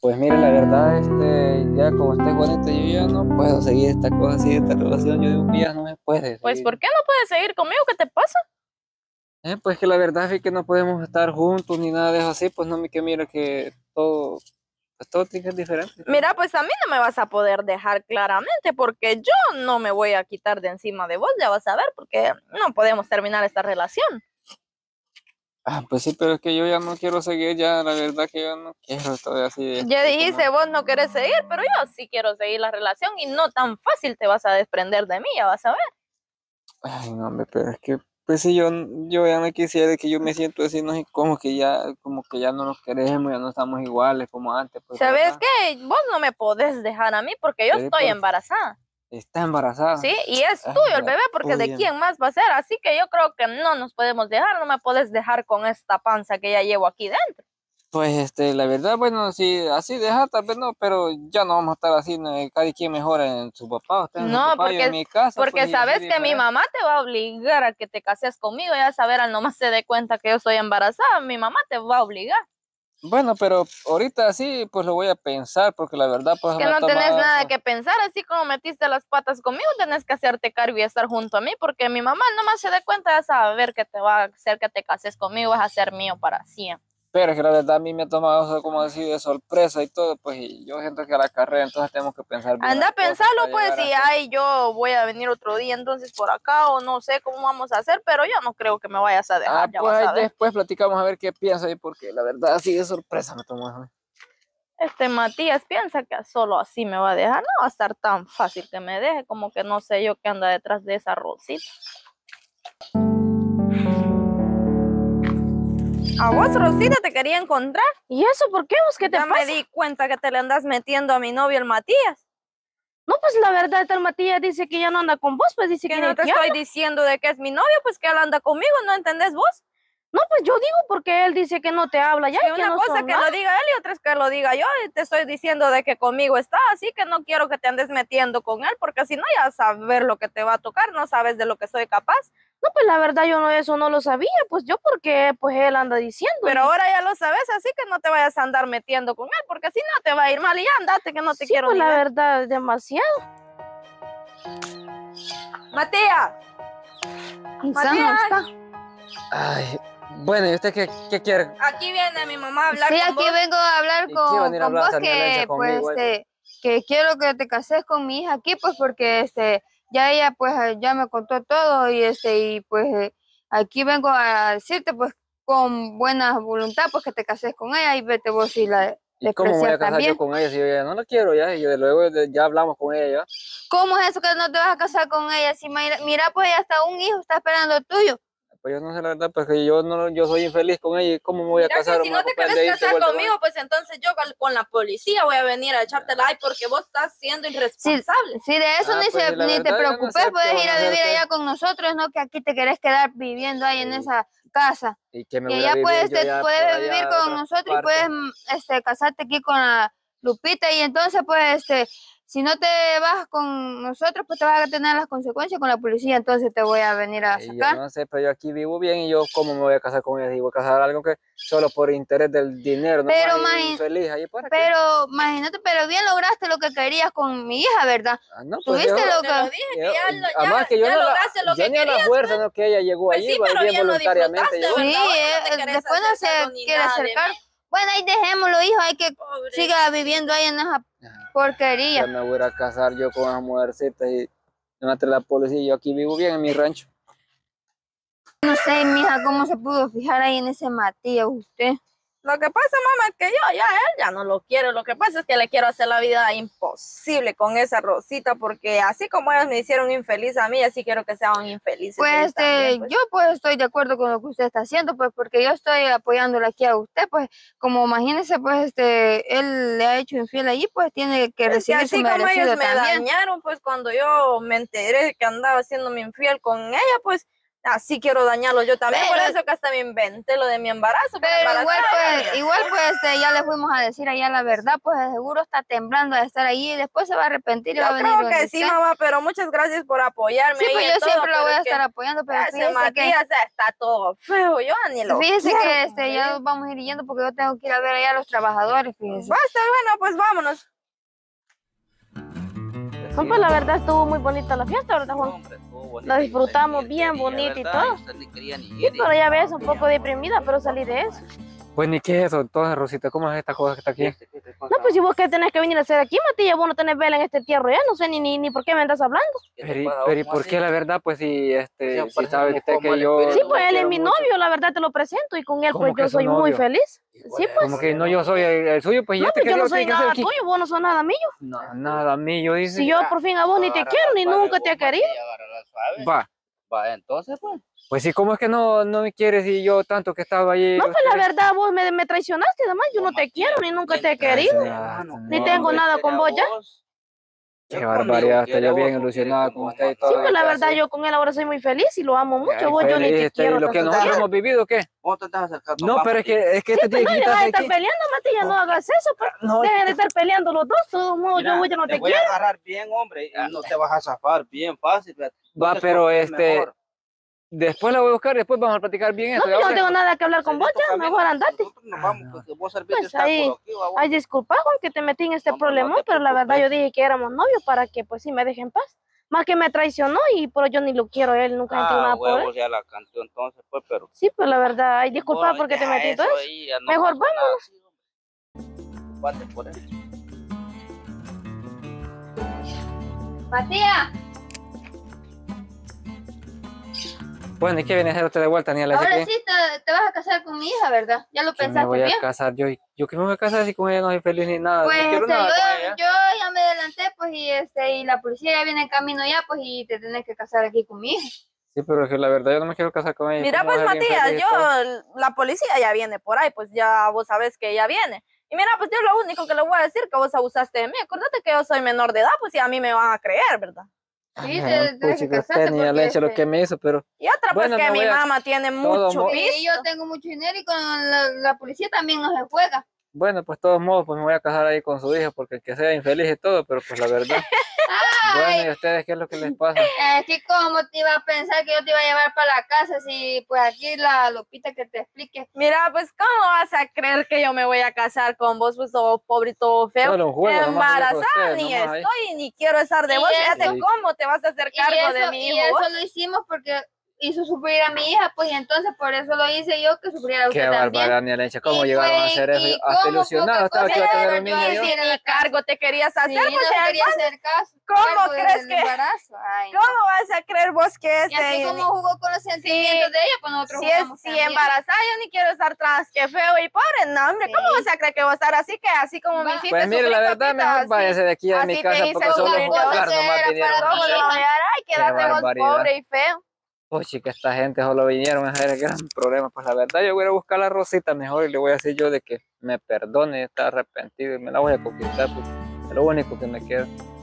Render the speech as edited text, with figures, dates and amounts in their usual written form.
Pues mire, la verdad, ya como está Juanita, yo ya no puedo seguir esta cosa así, esta relación, yo digo que ya no me puede Pues, seguir. ¿por qué no puedes seguir conmigo? ¿Qué te pasa? Pues que la verdad es que no podemos estar juntos ni nada de eso así, pues no me que mira que todo, pues todo tiene que ser diferente. Mira, pues a mí no me vas a poder dejar claramente porque yo no me voy a quitar de encima de vos, ya vas a ver, porque no podemos terminar esta relación. Pues sí, pero es que yo ya no quiero seguir, ya la verdad que yo no quiero, estoy así. Ya dijiste, vos no querés seguir, pero yo sí quiero seguir la relación y no tan fácil te vas a desprender de mí, ya vas a ver. Ay, no, hombre, pero es que, pues sí, yo ya no quisiera que yo me siento así, no sé, como que ya no nos queremos, ya no estamos iguales como antes, pues, ¿Sabes ¿verdad? qué? Vos no me podés dejar a mí porque yo Sí, estoy embarazada. está embarazada. Sí, y es Ay, tuyo el la bebé porque de tuya. quién más va a ser, así que yo creo que no nos podemos dejar, no me puedes dejar con esta panza que ya llevo aquí dentro. Pues la verdad, bueno, sí, así deja, tal vez no, pero ya no vamos a estar así, ¿no? Cada quien mejora en su papá, usted en su No, papá, yo en mi casa, pues, porque y así sabes que mi diferente. mamá te va a obligar a que te cases conmigo, ya saber, al nomás se dé cuenta que yo soy embarazada, mi mamá te va a obligar. Bueno, pero ahorita sí, pues lo voy a pensar, porque la verdad, Es pues que me ha no tenés tomado nada eso. que pensar, así como metiste las patas conmigo, tenés que hacerte cargo y estar junto a mí, porque mi mamá nomás se dé cuenta de saber que te va a hacer que te cases conmigo, vas a ser mío para siempre. Pero es que la verdad a mí me ha tomado eso como así de sorpresa y todo, pues y yo siento que a la carrera entonces tenemos que pensar bien Anda las a cosas pensarlo para pues llegar y hasta... ay, yo voy a venir otro día entonces por acá o no sé cómo vamos a hacer, pero yo no creo que me vayas a dejar, ya Pues vas ahí a ver. después platicamos a ver qué piensa ahí, porque la verdad así de sorpresa me tomó eso. Matías piensa que solo así me va a dejar, no va a estar tan fácil que me deje, como que no sé yo qué anda detrás de esa Rosita. A vos, Rosita, te quería encontrar. ¿Y eso por qué? ¿Vos qué te pasa? Ya me di cuenta que te le andas metiendo a mi novio, el Matías. No, pues la verdad, tal Matías dice que ya no anda con vos, pues dice Que que no ni te te estoy habla. diciendo de que es mi novio, pues que él anda conmigo, ¿no entendés vos? No, pues yo digo porque él dice que no te habla ya Y y que una no cosa son que nada. lo diga él y otra es que lo diga yo, y te estoy diciendo de que conmigo está, así que no quiero que te andes metiendo con él, porque si no ya vas a ver lo que te va a tocar, no sabes de lo que soy capaz. No, pues la verdad yo no eso no lo sabía, pues yo porque pues él anda diciendo. Pero ahora ya lo sabes, así que no te vayas a andar metiendo con él, porque si no te va a ir mal y ya andate que no te sí, quiero pues ni la ver. verdad, demasiado. Matías, Insano está. Ay, bueno, ¿y usted qué quiere? aquí viene mi mamá a hablar Sí, con aquí vos. vengo a hablar ¿Y qué van a ir a con hablar vos esa violencia que pues conmigo? que quiero que te cases con mi hija aquí, pues porque ya ella pues ya me contó todo y pues aquí vengo a decirte pues con buena voluntad pues que te cases con ella y vete vos si la ¿Y cómo me voy a desprecias casar yo también. con ella si yo ya no la quiero ya? Y yo luego ya hablamos con ella ya. ¿Cómo es eso que no te vas a casar con ella? Si mira pues ella hasta un hijo está esperando tuyo. Pues yo no sé la verdad, pues que yo soy infeliz con ella y cómo me voy a Mira casar. que si no te quieres casar conmigo, pues entonces yo con la policía voy a venir a echarte la ay porque vos estás siendo irresponsable. Sí, de eso Pues la ni te verdad yo no preocupes, sé qué puedes van ir a a hacer vivir ustedes. allá con nosotros, no que aquí te querés quedar viviendo ahí en esa casa. Y que me Y voy a allá vivir yo ya por puedes vivir allá a con otra nosotros y parte. puedes casarte aquí con la Lupita y entonces pues si no te vas con nosotros pues te vas a tener las consecuencias con la policía, entonces te voy a venir a Ay, yo sacar. no sé, pero yo aquí vivo bien y yo cómo me voy a casar con ella. Si voy a casar algo que solo por interés del dinero, no Pero, más infeliz. ¿Ahí para qué? pero imagínate, pero bien lograste lo que querías con mi hija, ¿verdad? No, pues Tuviste lo Te lo que... dije que además que yo ya no lograste lo yo que ni a la querías. fuerza, no que ella llegó Pues allí, sí, va pero bien bien lo voluntariamente disfrutaste, llegó. ¿verdad? Sí, Ahora no te querés después no hacer se cargo ni quiere nada de mí. acercar. Bueno, ahí dejémoslo, hijo, hay que Pobre. siga viviendo ahí en esa Ya porquería. me voy a ir a casar yo con esa mujercita y me mate la policía. Yo aquí vivo bien en mi rancho. No sé, mija, cómo se pudo fijar ahí en ese Matías usted. Lo que pasa, mamá, es que él ya no lo quiero. Lo que pasa es que le quiero hacer la vida imposible con esa Rosita, porque así como ellos me hicieron infeliz a mí, así quiero que sean infelices Pues ellos también, pues. yo pues estoy de acuerdo con lo que usted está haciendo, pues porque yo estoy apoyándole aquí a usted, pues como imagínese, pues él le ha hecho infiel allí, pues tiene que Es que recibir su así como merecido ellos me también. dañaron, pues cuando yo me enteré que andaba haciéndome infiel con ella, pues Así quiero dañarlo yo también, Pero- por eso que hasta me inventé lo de mi embarazo. para Pero embarazar. igual pues ya le fuimos a decir allá la verdad, pues de seguro está temblando de estar ahí y después se va a arrepentir y Yo va a venir creo donde que sí, usted. mamá, pero muchas gracias por apoyarme. Sí, ahí pues en yo todo, siempre la voy pero a es que estar apoyando, pero ese fíjese que, Matías está todo feo, yo ni lo fíjese quiero, que como ya le nos vamos a ir yendo porque yo tengo que ir a ver allá a los trabajadores, fíjese. Basta, bueno, pues vámonos. No, pues la verdad estuvo muy bonita la fiesta, ¿verdad, Juan? Hombre, estuvo bonita, La y disfrutamos usted ni bien quería, bonito y ¿verdad? todo. Usted ni quería ni Sí, ir, pero ya ves, un no, poco deprimida, pero salí de eso. Pues ni qué es eso, entonces, Rosita, ¿cómo es esta cosa que está aquí? ¿Qué te No, pues si vos qué tenés que venir a hacer aquí, Matías, vos no tenés vela en este tierra ya, no sé ni por qué me andas hablando. Pero ¿y por qué la verdad? Pues si, Sí, si sabe que, como el yo... Sí, espíritu, pues él es quiero mi mucho. novio, la verdad te lo presento y con él ¿Cómo pues que yo es su soy muy novio? feliz. Sí, pues. Como que no yo soy el suyo, pues No, ya te pues yo quedó, no soy ¿qué hay que hacer nada aquí? tuyo, vos no sos nada mío. No, nada mío, dice. Si yo por fin a vos ni te quiero, ni nunca te he querido. Va, Va, entonces pues. pues sí, ¿cómo es que no me quieres y yo tanto que estaba ahí? No, pues la verdad vos me traicionaste, además yo no te quiero, ni nunca te he querido. Ni tengo nada con vos ya. Qué barbaridad, estoy yo bien ilusionada con usted y todo. Sí, pues la verdad yo con él ahora soy muy feliz y lo amo mucho, vos yo ni te quiero. ¿Lo que tanto. nosotros hemos vivido qué? ¿Cómo te estás acercando? No, pero es que Sí, este pues tiene no, que deja de quitarse estar aquí. peleando, Matías, no hagas eso, pues. No, Dejen de estar peleando los dos, de todos modos, yo ya no te voy quiero. a agarrar bien, hombre, y no te vas a zafar bien fácil. va, Entonces, pero ¿por qué es mejor? después la voy a buscar, después vamos a platicar bien No, esto. pues yo no ahora- tengo nada que hablar con vos ya, mejor andate. Nosotros nos vamos, porque vos serviste Pues ahí, ay, disculpa, Juan, que te metí en este No, no problema, te pero la verdad yo preocupes. dije que éramos novios para que pues sí me deje en paz. Más que me traicionó y pero yo ni lo quiero a él, nunca sentí nada por él. huevos, ya la cantó entonces, pues, pero... Sí, pues la verdad, ay, disculpa Bueno, porque te deja metí todo eso. ahí, ya no Mejor pasó nada, vámonos. sí, hombre. Vale, por eso. Matías, Bueno, ¿y qué viene a hacer usted de vuelta, Niela? ahora ¿Qué? sí te vas a casar con mi hija, ¿verdad? Ya lo Que me pensaste voy a bien. casar yo que me voy a casar si con ella no soy feliz ni nada. Pues no quiero nada con ella. yo ya me adelanté, pues, y la policía ya viene en camino ya, pues, y te tenés que casar aquí con mi hija. Sí, pero es que la verdad yo no me quiero casar con ella. Mira, ¿Cómo pues va a ser bien Matías, feliz y todo? la policía ya viene por ahí, pues ya vos sabés que ella viene. Y mira, pues yo lo único que le voy a decir que vos abusaste de mí. Acuérdate que yo soy menor de edad, pues y a mí me van a creer, ¿verdad? Sí, Ay, te tenés que puchica, casarte usted ni le porque, hecho lo que me hizo, pero Y otra, pues Bueno, que me mi voy a- mamá tiene todo mucho mo- piso. y yo tengo mucho dinero y con la policía también no se juega. bueno, pues de todos modos, pues me voy a casar ahí con su hija, porque que sea infeliz y todo, pero pues la verdad. Bueno, ¿y a ustedes qué es lo que les pasa? Es que cómo te iba a pensar que yo te iba a llevar para la casa si pues aquí la Lupita que te explique. Mira, pues ¿cómo vas a creer que yo me voy a casar con vos, pues todo pobre y todo feo? Solo un juego, nomás Embarazada dijo usted, ni nomás ahí. estoy, ni quiero estar de Y vos. eso- Fíjate cómo te vas a hacer cargo de mi Y hijo. eso vos. lo hicimos porque hizo sufrir a mi hija, pues y entonces por eso lo hice yo, que sufriera Qué usted también. barbaridad, ni leche, ¿cómo Y llegaron a pues, hacer eso? y Hasta cómo ilusionado poca estaba que iba a cosa tener era un yo niño Y yo. decir, si ni cargo te querías hacer, Sí, pues no ya, quería hacer caso. ¿Cómo cargo crees del que- embarazo. Ay, no. ¿cómo vas a creer vos que Y así como jugó con los sentimientos de ella, pues nosotros jugamos si también. embarazada yo ni quiero estar tras que feo y pobre, no hombre, Sí. ¿cómo vas a creer que voy a estar así que así como me Va. hiciste Pues mire, sufrir, la verdad, papita, mejor así? váyase de aquí a mi así te casa hice porque solo sufrir yo. jugar nomás Era vinieron para a ¿Cómo ti. lo hacer. voy a dar? Ay, quédate vos barbaridad. pobre y feo. Pues chica, esta gente solo vinieron a hacer el gran problema. Pues la verdad, yo voy a ir a buscar a la Rosita mejor y le voy a decir yo de que me perdone, está arrepentido y me la voy a conquistar, porque es lo único que me queda.